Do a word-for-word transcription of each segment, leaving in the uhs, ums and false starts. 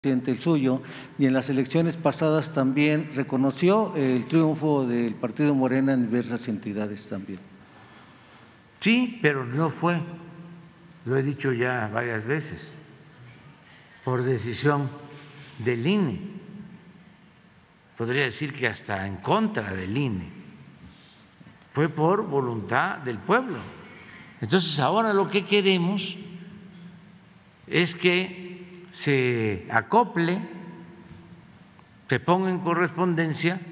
el suyo, y en las elecciones pasadas también reconoció el triunfo del partido Morena en diversas entidades también. Sí, pero no fue, lo he dicho ya varias veces, por decisión del I N E. Podría decir que hasta en contra del I N E. Fue por voluntad del pueblo. Entonces ahora lo que queremos es que se acople, se ponga en correspondencia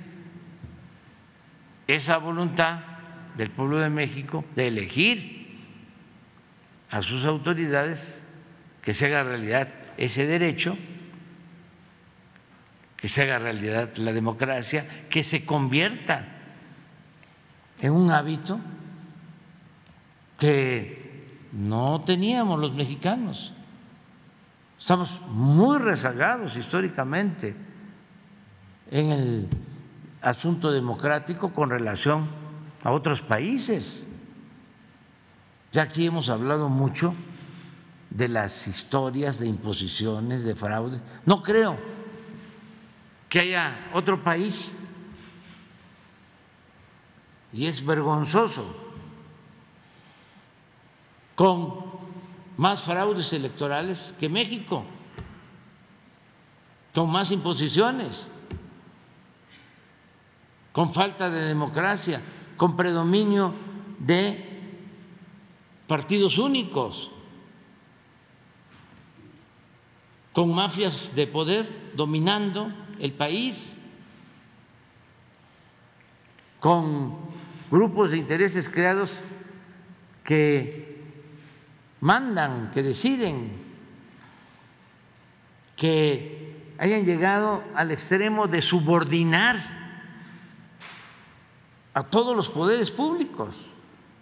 esa voluntad del pueblo de México de elegir a sus autoridades, que se haga realidad ese derecho, que se haga realidad la democracia, que se convierta en un hábito que no teníamos los mexicanos. Estamos muy rezagados históricamente en el asunto democrático con relación a otros países. Ya aquí hemos hablado mucho de las historias de imposiciones, de fraude. No creo que haya otro país, y es vergonzoso, con más fraudes electorales que México, con más imposiciones, con falta de democracia, con predominio de partidos únicos, con mafias de poder dominando el país, con grupos de intereses creados que mandan, que deciden, que hayan llegado al extremo de subordinar a todos los poderes públicos.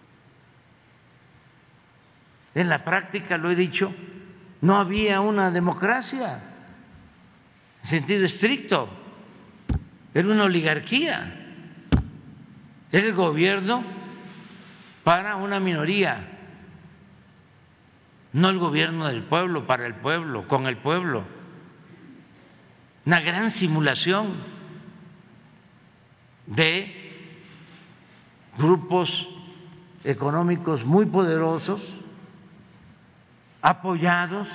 En la práctica, lo he dicho, no había una democracia en sentido estricto, era una oligarquía, era el gobierno para una minoría, no el gobierno del pueblo, para el pueblo, con el pueblo. Una gran simulación de grupos económicos muy poderosos, apoyados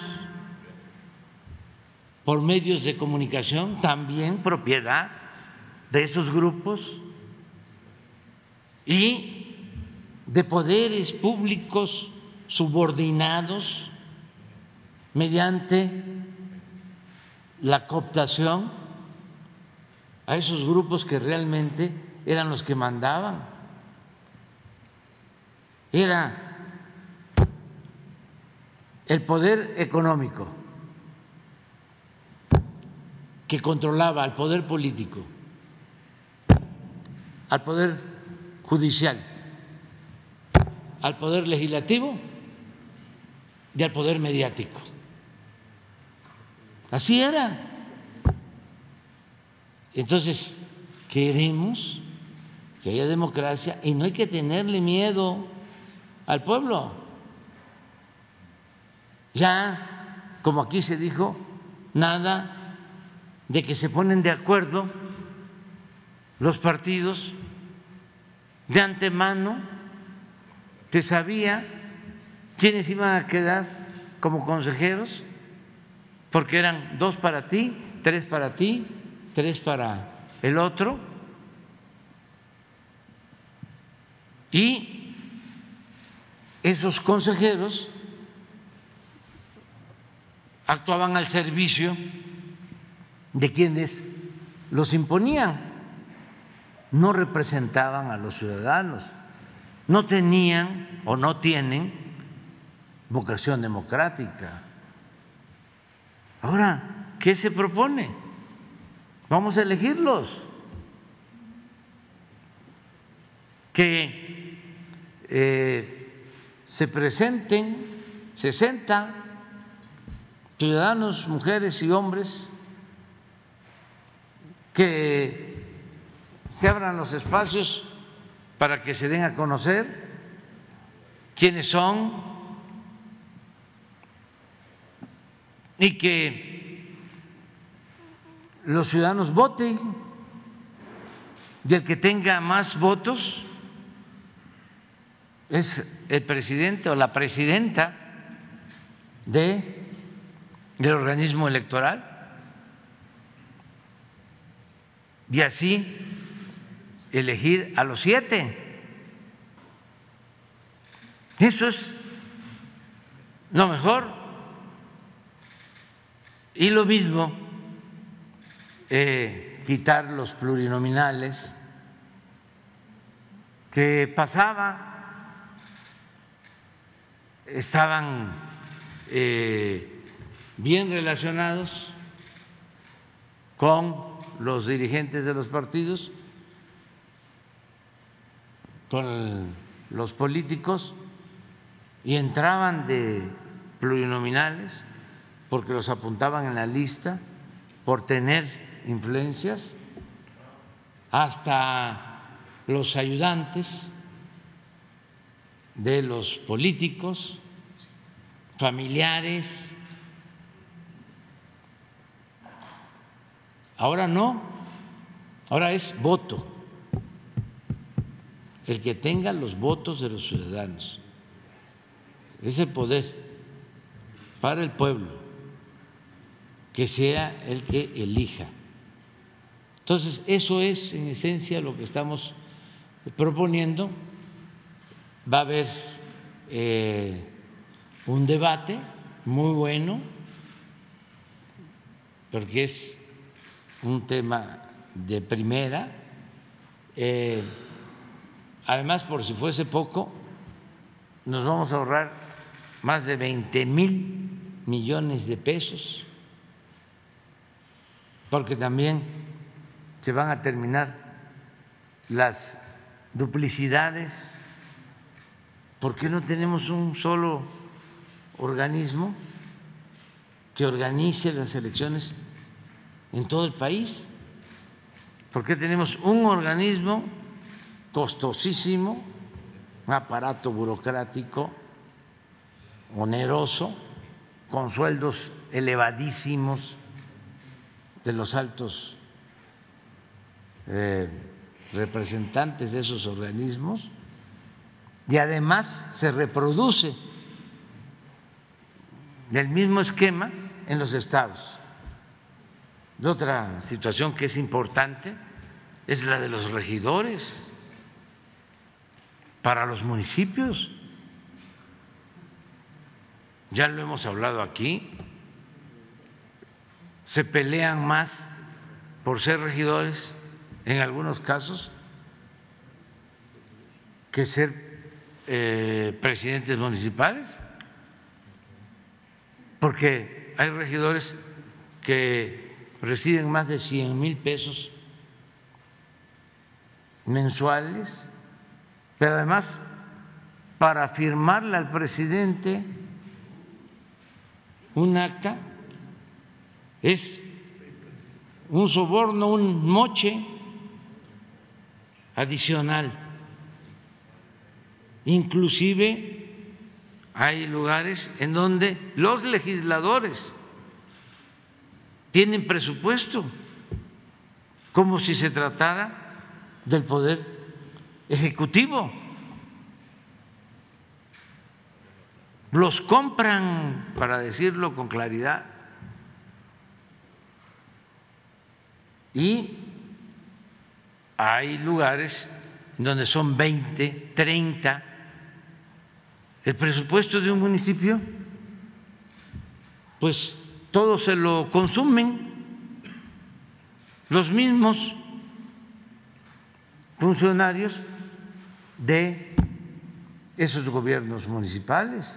por medios de comunicación, también propiedad de esos grupos, y de poderes públicos subordinados mediante la cooptación a esos grupos que realmente eran los que mandaban. Era el poder económico que controlaba al poder político, al poder judicial, al poder legislativo y al poder mediático. Así era. Entonces, queremos que haya democracia y no hay que tenerle miedo al pueblo. Ya, como aquí se dijo, nada de que se ponen de acuerdo los partidos de antemano, se sabía quiénes iban a quedar como consejeros, porque eran dos para ti, tres para ti, tres para el otro, y esos consejeros actuaban al servicio de quienes los imponían, no representaban a los ciudadanos, no tenían o no tienen vocación democrática. Ahora, ¿qué se propone? Vamos a elegirlos. Que eh, se presenten sesenta ciudadanos, mujeres y hombres, que se abran los espacios para que se den a conocer quiénes son y que los ciudadanos voten y el que tenga más votos es el presidente o la presidenta de, del organismo electoral, y así elegir a los siete. Eso es lo mejor. Y lo mismo, eh, quitar los plurinominales que pasaba, estaban eh, bien relacionados con los dirigentes de los partidos, con los políticos, y entraban de plurinominales porque los apuntaban en la lista por tener influencias, hasta los ayudantes de los políticos, familiares. Ahora no, ahora es voto, el que tenga los votos de los ciudadanos, ese poder para el pueblo, que sea el que elija. Entonces, eso es en esencia lo que estamos proponiendo. Va a haber eh, un debate muy bueno, porque es un tema de primera. Eh, además, por si fuese poco, nos vamos a ahorrar más de veinte mil millones de pesos, porque también se van a terminar las duplicidades. ¿Por qué no tenemos un solo organismo que organice las elecciones en todo el país? ¿Por qué tenemos un organismo costosísimo, un aparato burocrático oneroso, con sueldos elevadísimos de los altos eh, representantes de esos organismos, y además se reproduce el mismo esquema en los estados? Otra situación que es importante es la de los regidores para los municipios. Ya lo hemos hablado aquí, se pelean más por ser regidores en algunos casos que ser eh, presidentes municipales, porque hay regidores que reciben más de cien mil pesos mensuales, pero además para firmarle al presidente un acta es un soborno, un moche adicional. Inclusive hay lugares en donde los legisladores tienen presupuesto, como si se tratara del poder ejecutivo. Los compran, para decirlo con claridad, y hay lugares donde son veinte, treinta. El presupuesto de un municipio, pues todo se lo consumen los mismos funcionarios de esos gobiernos municipales.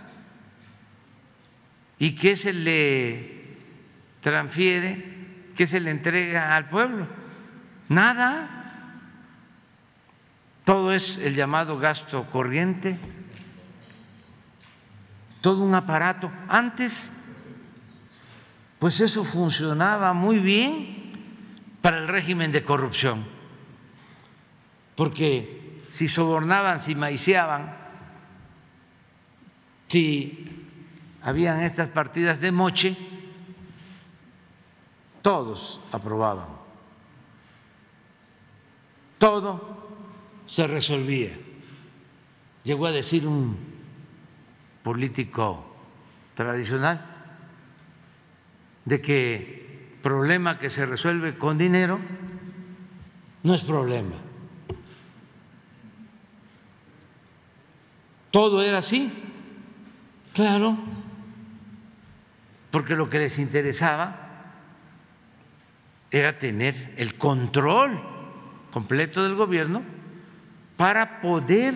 ¿Y qué se le transfiere, qué se le entrega al pueblo? Nada. Todo es el llamado gasto corriente, todo un aparato. Antes, pues eso funcionaba muy bien para el régimen de corrupción, porque si sobornaban, si maiciaban, si habían estas partidas de moche, todos aprobaban, todo se resolvía. Llegó a decir un político tradicional de que problema que se resuelve con dinero no es problema. Todo era así, claro, porque lo que les interesaba era tener el control completo del gobierno para poder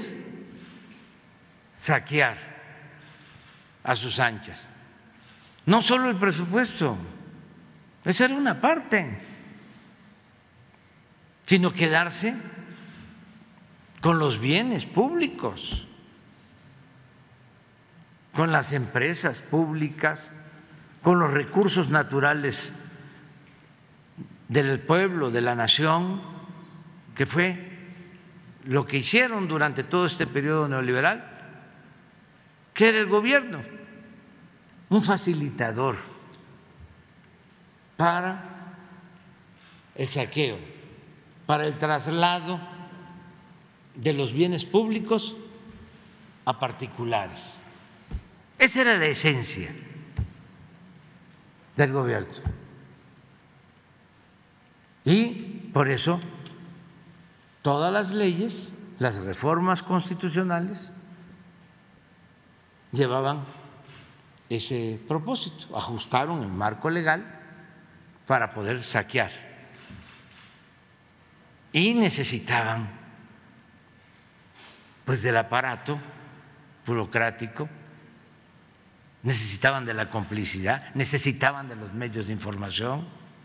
saquear a sus anchas. No solo el presupuesto, esa era una parte, sino quedarse con los bienes públicos, con las empresas públicas, con los recursos naturales del pueblo, de la nación, que fue lo que hicieron durante todo este periodo neoliberal, que era el gobierno, un facilitador para el saqueo, para el traslado de los bienes públicos a particulares. Esa era la esencia del gobierno. Y por eso todas las leyes, las reformas constitucionales llevaban ese propósito, ajustaron el marco legal para poder saquear. Y necesitaban pues del aparato burocrático, necesitaban de la complicidad, necesitaban de los medios de información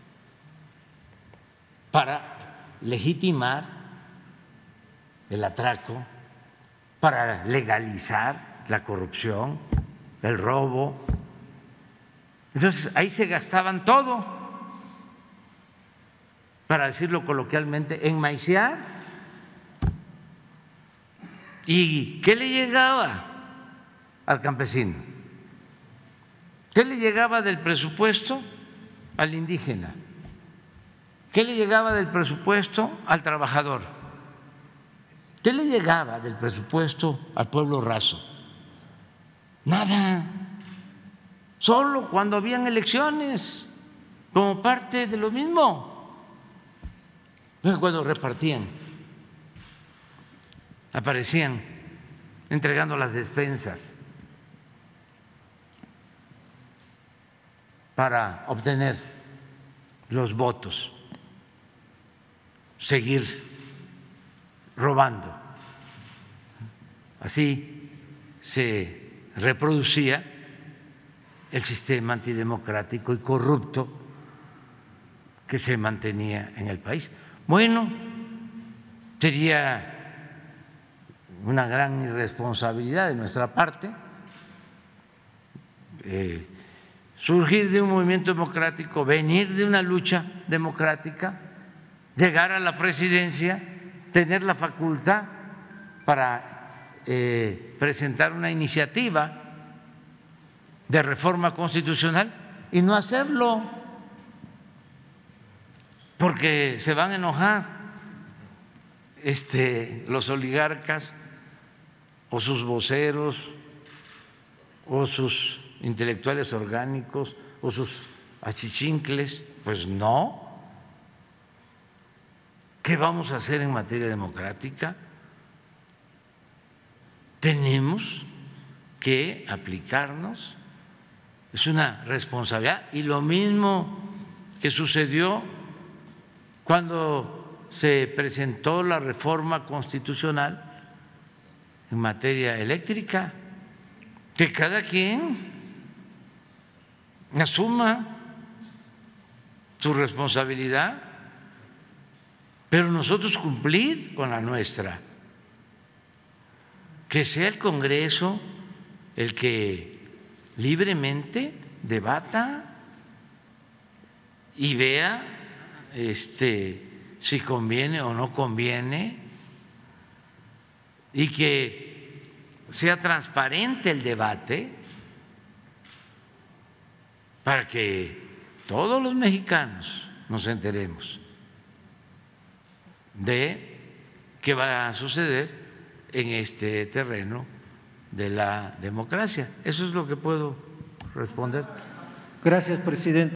para legitimar el atraco, para legalizar la corrupción, el robo. Entonces ahí se gastaban todo, para decirlo coloquialmente, en maicear. ¿Y qué le llegaba al campesino? ¿Qué le llegaba del presupuesto al indígena? ¿Qué le llegaba del presupuesto al trabajador? ¿Qué le llegaba del presupuesto al pueblo raso? Nada. Solo cuando habían elecciones, como parte de lo mismo. Cuando repartían, aparecían entregando las despensas para obtener los votos, seguir robando. Así se reproducía el sistema antidemocrático y corrupto que se mantenía en el país. Bueno, sería una gran irresponsabilidad de nuestra parte eh, surgir de un movimiento democrático, venir de una lucha democrática, llegar a la presidencia, tener la facultad para eh, presentar una iniciativa de reforma constitucional y no hacerlo, porque se van a enojar este, los oligarcas o sus voceros o sus intelectuales orgánicos o sus achichincles. Pues no. ¿Qué vamos a hacer en materia democrática? Tenemos que aplicarnos, es una responsabilidad. Y lo mismo que sucedió cuando se presentó la reforma constitucional en materia eléctrica, que cada quien asuma su responsabilidad, pero nosotros cumplir con la nuestra, que sea el Congreso el que libremente debata y vea este, si conviene o no conviene, y que sea transparente el debate para que todos los mexicanos nos enteremos de qué va a suceder en este terreno de la democracia. Eso es lo que puedo responderte. Gracias, presidente.